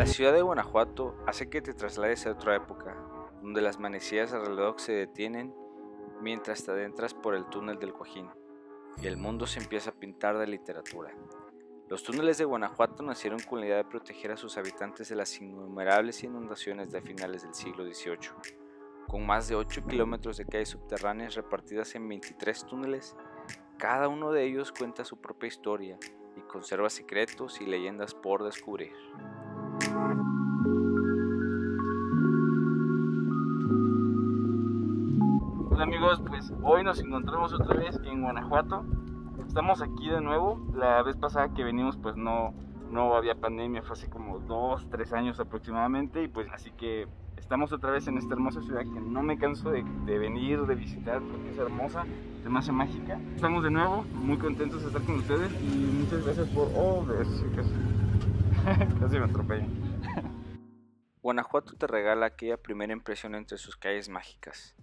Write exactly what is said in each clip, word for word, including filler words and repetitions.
La ciudad de Guanajuato hace que te traslades a otra época, donde las manecillas al reloj se detienen mientras te adentras por el túnel del Cojín, y el mundo se empieza a pintar de literatura. Los túneles de Guanajuato nacieron con la idea de proteger a sus habitantes de las innumerables inundaciones de finales del siglo dieciocho. Con más de ocho kilómetros de calles subterráneas repartidas en veintitrés túneles, cada uno de ellos cuenta su propia historia y conserva secretos y leyendas por descubrir. Hola amigos, pues hoy nos encontramos otra vez en Guanajuato. Estamos aquí de nuevo. La vez pasada que venimos pues no, no había pandemia, fue hace como dos, tres años aproximadamente. Y pues así que estamos otra vez en esta hermosa ciudad que no me canso de, de venir, de visitar, porque es hermosa, se me hace mágica. Estamos de nuevo, muy contentos de estar con ustedes y muchas gracias por... Oh, casi, casi, casi me atropellan. Guanajuato te regala aquella primera impresión entre sus calles mágicas.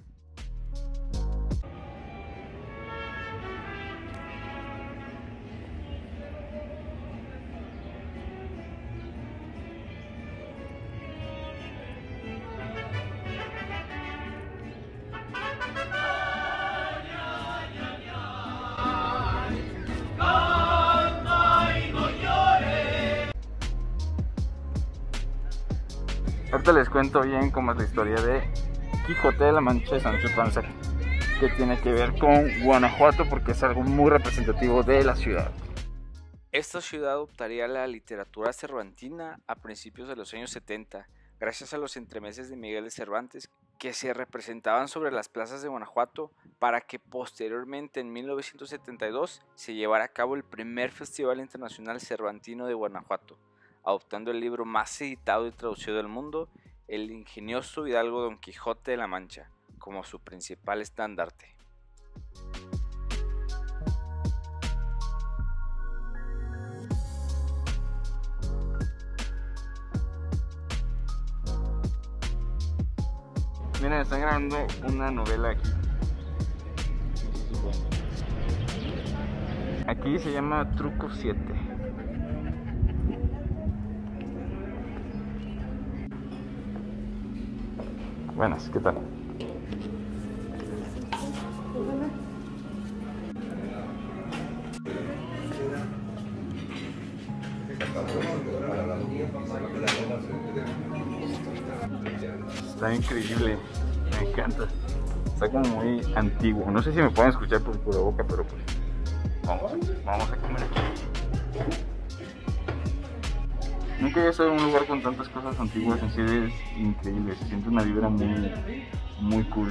Ahorita les cuento bien cómo es la historia de Quijote de la Mancha de Sancho Panza, que tiene que ver con Guanajuato porque es algo muy representativo de la ciudad. Esta ciudad adoptaría la literatura cervantina a principios de los años setenta, gracias a los entremeses de Miguel de Cervantes que se representaban sobre las plazas de Guanajuato, para que posteriormente en mil novecientos setenta y dos se llevara a cabo el primer Festival Internacional Cervantino de Guanajuato, adoptando el libro más editado y traducido del mundo, el ingenioso hidalgo Don Quijote de la Mancha, como su principal estandarte. Miren, están grabando una novela aquí. Aquí se llama Truco siete. Buenas, ¿qué tal? Está increíble, me encanta. Está como muy antiguo. No sé si me pueden escuchar por pura boca, pero pues vamos, vamos a comer aquí. Nunca había estado en un lugar con tantas cosas antiguas, en serio es increíble, se siente una vibra muy, muy cool.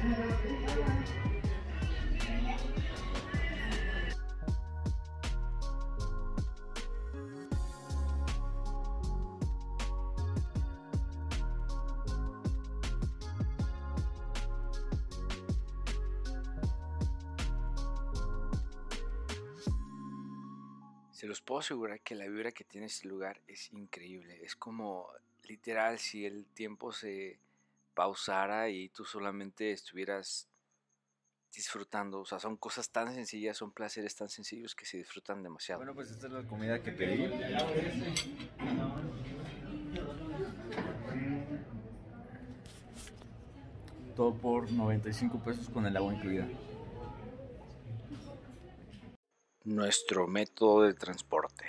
Se los puedo asegurar que la vibra que tiene este lugar es increíble. Es como literal si el tiempo se pausara y tú solamente estuvieras disfrutando. O sea, son cosas tan sencillas, son placeres tan sencillos que se disfrutan demasiado. Bueno, pues esta es la comida que pedí. Todo por noventa y cinco pesos con el agua incluida. Nuestro método de transporte.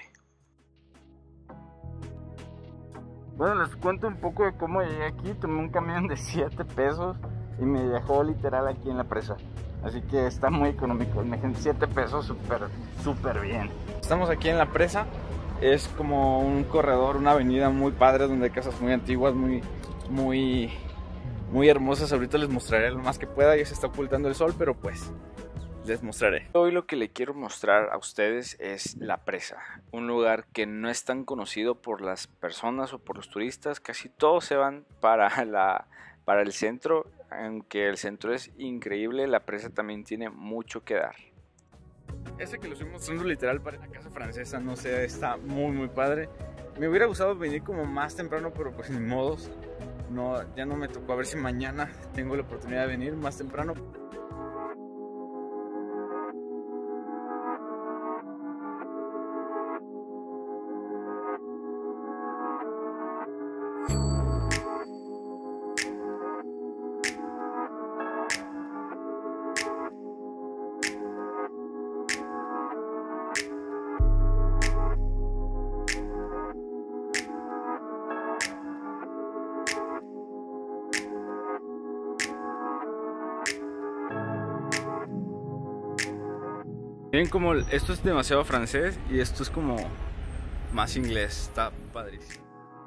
Bueno, les cuento un poco de cómo llegué aquí. Tomé un camión de siete pesos y me dejó literal aquí en la presa. Así que está muy económico. Imagínense, siete pesos, súper, súper bien. Estamos aquí en la presa. Es como un corredor, una avenida muy padre donde hay casas muy antiguas, muy, muy, muy hermosas. Ahorita les mostraré lo más que pueda. Ya se está ocultando el sol, pero pues les mostraré. Hoy lo que le quiero mostrar a ustedes es la presa, un lugar que no es tan conocido por las personas o por los turistas. Casi todos se van para, la, para el centro, aunque el centro es increíble, la presa también tiene mucho que dar. Ese que lo estoy mostrando literal para la casa francesa, no sé, está muy muy padre. Me hubiera gustado venir como más temprano, pero pues ni modos, no, ya no me tocó. A ver si mañana tengo la oportunidad de venir más temprano. Miren como esto es demasiado francés y esto es como más inglés, está padrísimo.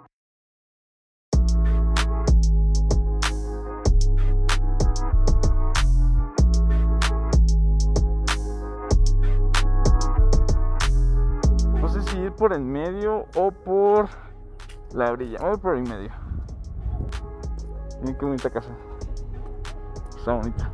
No sé si ir por el medio o por la orilla. Voy por el medio. Miren qué bonita casa. Está bonita.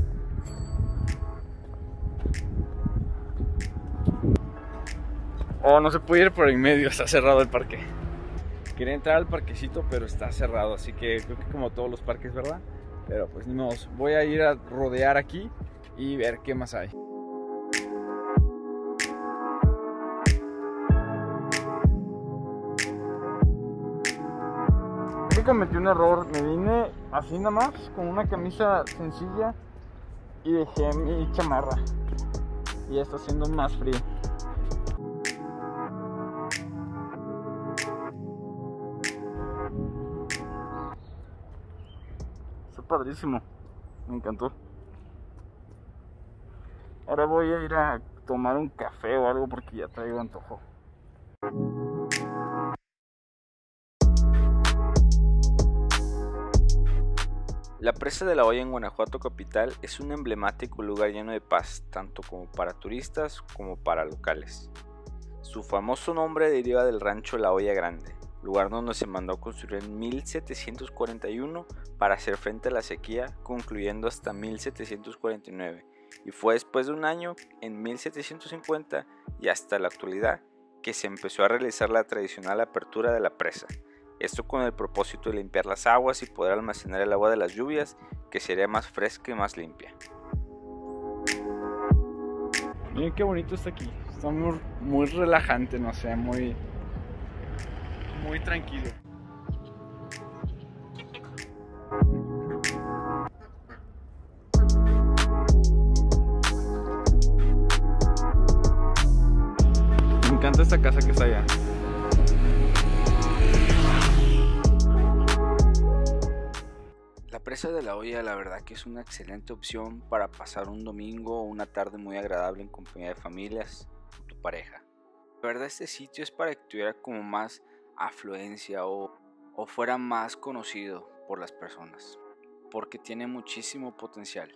Oh, no se puede ir por el medio, está cerrado el parque. Quería entrar al parquecito, pero está cerrado, así que creo que como todos los parques, ¿verdad? Pero pues ni modo, voy a ir a rodear aquí y ver qué más hay. Aquí cometí un error, me vine así nada más, con una camisa sencilla y dejé mi chamarra. Y ya está haciendo más frío. Está padrísimo, me encantó. Ahora voy a ir a tomar un café o algo porque ya traigo antojo. La presa de la Hoya en Guanajuato capital es un emblemático lugar lleno de paz, tanto como para turistas como para locales. Su famoso nombre deriva del rancho La Hoya Grande, lugar donde se mandó a construir en mil setecientos cuarenta y uno para hacer frente a la sequía, concluyendo hasta mil setecientos cuarenta y nueve, y fue después de un año, en mil setecientos cincuenta y hasta la actualidad, que se empezó a realizar la tradicional apertura de la presa. Esto con el propósito de limpiar las aguas y poder almacenar el agua de las lluvias, que sería más fresca y más limpia. Miren qué bonito está aquí. Está muy, muy relajante, no sé, muy, muy tranquilo. Me encanta esta casa que está allá. La presa de la Hoya la verdad que es una excelente opción para pasar un domingo o una tarde muy agradable en compañía de familias o tu pareja. La verdad este sitio es para que tuviera como más afluencia o, o fuera más conocido por las personas, porque tiene muchísimo potencial.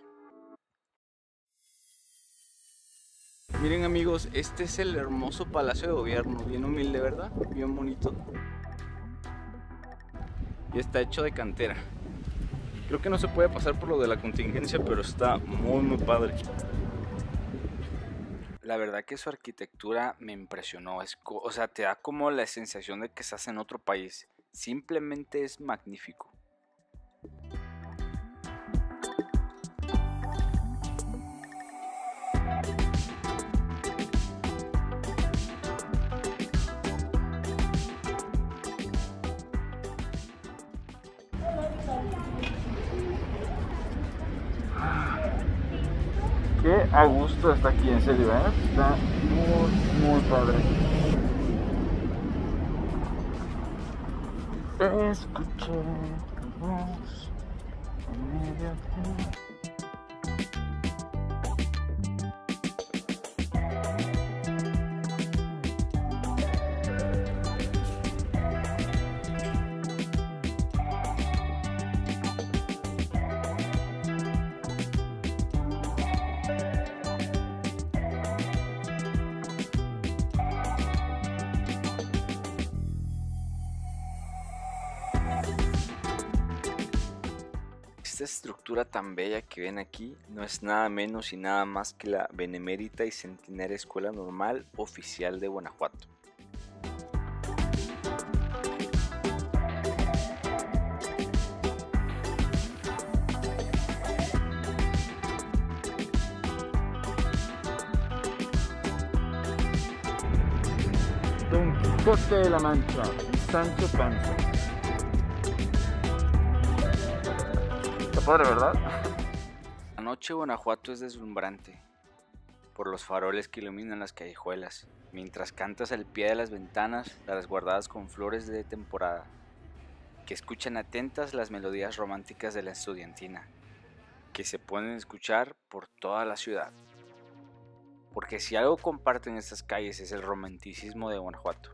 Miren amigos, este es el hermoso Palacio de Gobierno, bien humilde, ¿verdad? Bien bonito. Y está hecho de cantera. Creo que no se puede pasar por lo de la contingencia, pero está muy muy padre. La verdad que su arquitectura me impresionó, es o sea, te da como la sensación de que estás en otro país. Simplemente es magnífico. Qué a gusto está aquí, en serio, ¿eh? Está muy, muy padre. Escuché tu voz en medio de... Esta estructura tan bella que ven aquí no es nada menos y nada más que la Benemérita y Centenaria Escuela Normal Oficial de Guanajuato. Don Quijote de la Mancha, Sancho Panza. Está padre, ¿verdad? La noche de Guanajuato es deslumbrante por los faroles que iluminan las callejuelas, mientras cantas al pie de las ventanas las guardadas con flores de temporada, que escuchan atentas las melodías románticas de la estudiantina, que se pueden escuchar por toda la ciudad. porque si algo comparten estas calles es el romanticismo de Guanajuato.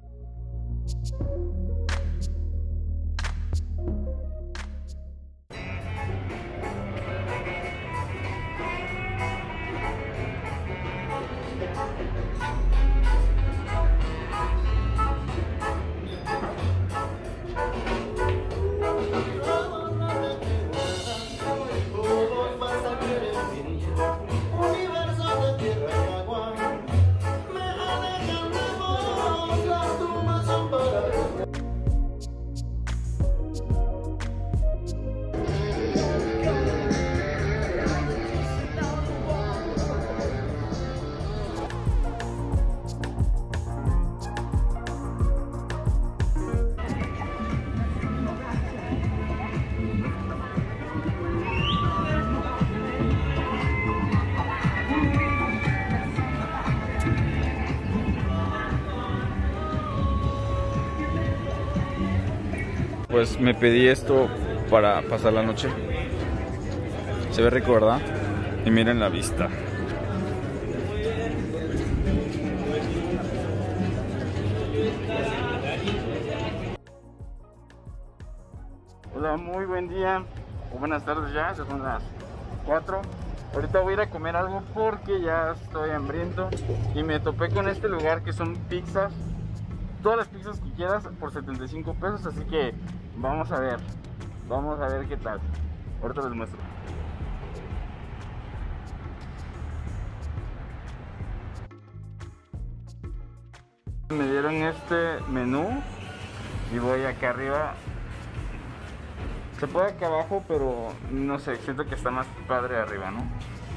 Pues me pedí esto para pasar la noche. Se ve rico, ¿verdad? Y miren la vista. Hola, muy buen día o buenas tardes ya, ya son las cuatro. Ahorita voy a ir a comer algo porque ya estoy hambriento y me topé con este lugar que son pizzas. Todas las pizzas que quieras por setenta y cinco pesos, así que vamos a ver, vamos a ver qué tal. Ahorita les muestro. Me dieron este menú y voy acá arriba. Se puede acá abajo, pero no sé, siento que está más padre arriba, ¿no?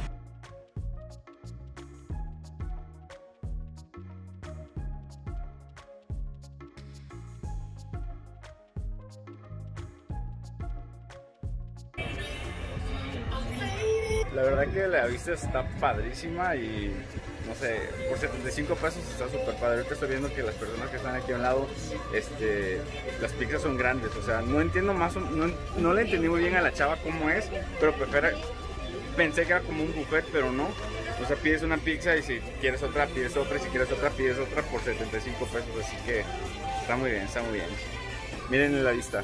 La verdad que la vista está padrísima y no sé, por setenta y cinco pesos está súper padre. Ahorita estoy viendo que las personas que están aquí a un lado, este, las pizzas son grandes, o sea, no entiendo más, no, no le entendí muy bien a la chava cómo es, pero prefiero, pensé que era como un buffet, pero no. O sea, pides una pizza y si quieres otra, pides otra, y si quieres otra, pides otra por setenta y cinco pesos, así que está muy bien, está muy bien. Miren la vista.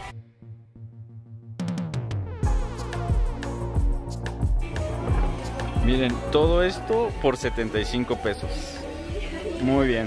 Miren, todo esto por setenta y cinco pesos. Muy bien.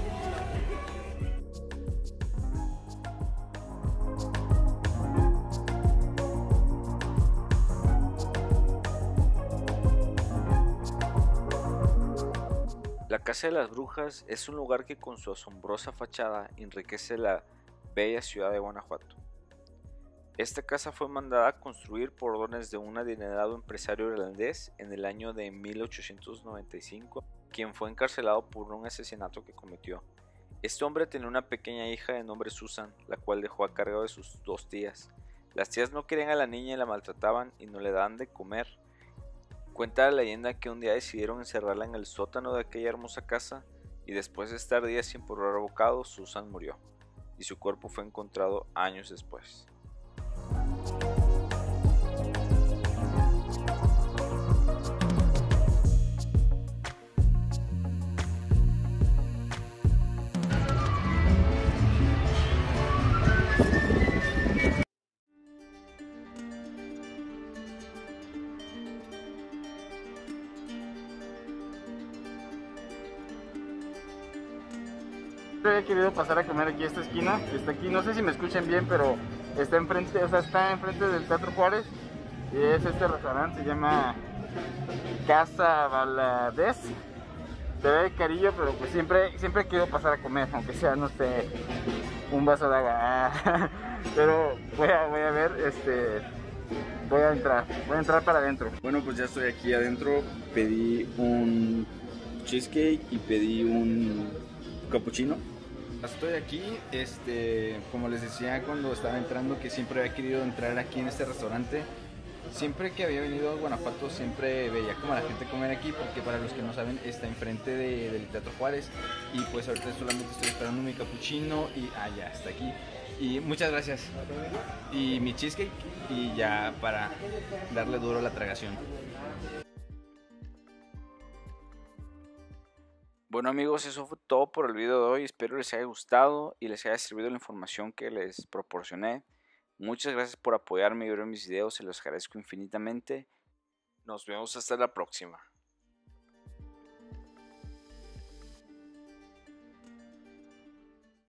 La Casa de las Brujas es un lugar que con su asombrosa fachada enriquece la bella ciudad de Guanajuato. Esta casa fue mandada a construir por órdenes de un adinerado empresario irlandés en el año de mil ochocientos noventa y cinco, quien fue encarcelado por un asesinato que cometió. Este hombre tenía una pequeña hija de nombre Susan, la cual dejó a cargo de sus dos tías. Las tías no querían a la niña y la maltrataban y no le daban de comer. Cuenta la leyenda que un día decidieron encerrarla en el sótano de aquella hermosa casa y después de estar días sin probar bocado, Susan murió y su cuerpo fue encontrado años después. He querido pasar a comer aquí a esta esquina, está aquí, no sé si me escuchan bien, pero está enfrente, o sea, está enfrente del Teatro Juárez y es este restaurante, se llama Casa Valadez. Se ve carillo, pero pues siempre, siempre he querido pasar a comer, aunque sea, no sé, un vaso de agua. Pero voy a, voy a ver, este, voy a entrar, voy a entrar para adentro. Bueno, pues ya estoy aquí adentro, pedí un cheesecake y pedí un cappuccino. Estoy aquí, este, como les decía cuando estaba entrando, que siempre había querido entrar aquí en este restaurante. Siempre que había venido a Guanajuato siempre veía como a la gente comer aquí, porque para los que no saben está enfrente de, del Teatro Juárez. Y pues ahorita solamente estoy esperando mi cappuccino y ah, ya está aquí. Y muchas gracias. Y mi cheesecake y ya para darle duro a la tragación. Bueno amigos, eso fue todo por el video de hoy. Espero les haya gustado y les haya servido la información que les proporcioné. Muchas gracias por apoyarme y ver mis videos, se los agradezco infinitamente. Nos vemos hasta la próxima.